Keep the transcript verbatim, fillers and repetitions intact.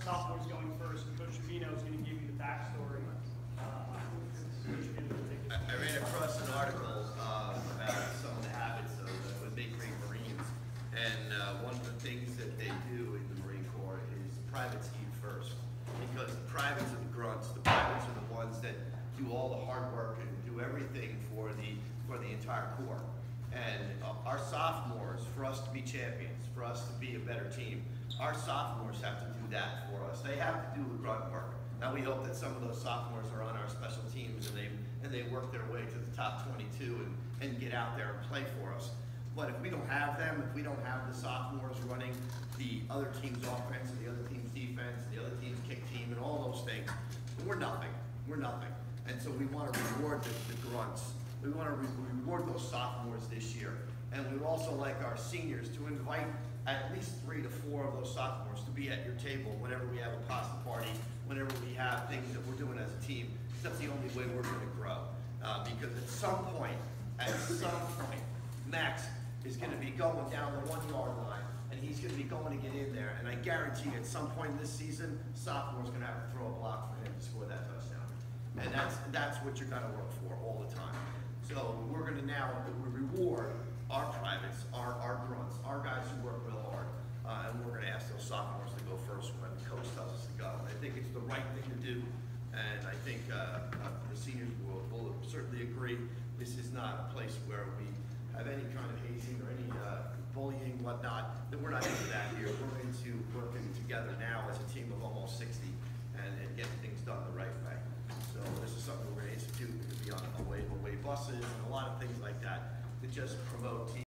sophomores going first, and Coach Trevino is going to give you the backstory. Uh, Coach Trevino will take it. I, I ran across an article uh, about some of the habits of uh, what they great Marines, and uh, one of the things that they do in the Marine Corps is privates eat first, because the privates are the grunts. The privates are the ones that do all the hard work and do everything for the for the entire Corps. And uh, our sophomores, for us to be champions, for us to be a better team, our sophomores have to do that for us. They have to do the grunt work. Now we hope that some of those sophomores are on our special teams and they and they work their way to the top twenty-two and, and get out there and play for us. But if we don't have them, if we don't have the sophomores running the other team's offense and the other team's defense, and the other team's kick team and all those things, we're nothing. We're nothing. And so we want to reward the, the grunts. We want to re reward those sophomores this year. And we would also like our seniors to invite at least three to four of those sophomores to be at your table whenever we have a pasta party, whenever we have things that we're doing as a team. That's the only way we're going to grow. Uh, because at some point, at some point, Max is going to be going down the one yard line and he's going to be going to get in there. And I guarantee at some point this season, sophomore's going to have to throw a block for him to score that touchdown. And that's, that's what you're going to work for all the time. So we're going to now reward our privates, our, our grunts, our guys who work real hard, uh, and we're going to ask those sophomores to go first when the coach tells us to go. And I think it's the right thing to do, and I think uh, uh, the seniors will, will certainly agree. This is not a place where we have any kind of hazing or any uh, bullying, whatnot. That we're not into that here. We're into working together now as a team of almost sixty and, and getting things done the right way. So this is something we're going to institute. We're going to be on away, away buses and a lot of things like that to just promote team.